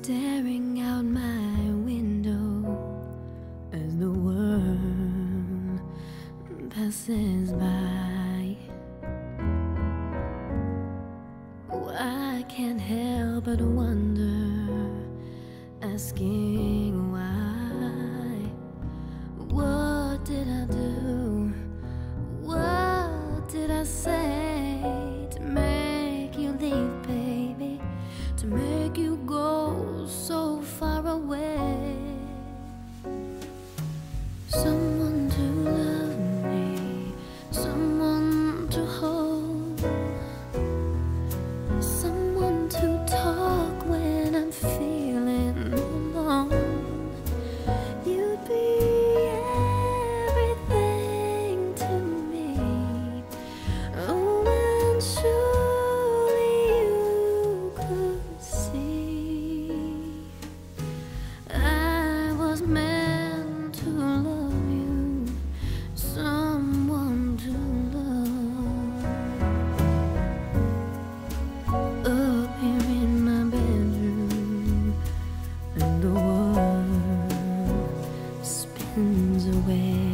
staring out my window as the world passes by. Oh, I can't help but wonder, asking why. What did I do? What did I say to make you leave, baby? To make you go so far away? Someone to love me, someone to hold, someone to talk when I'm feeling alone. You'd be everything to me. Oh, and surely you could see I was meant to love you, someone to love. Up here in my bedroom, and the world spins away.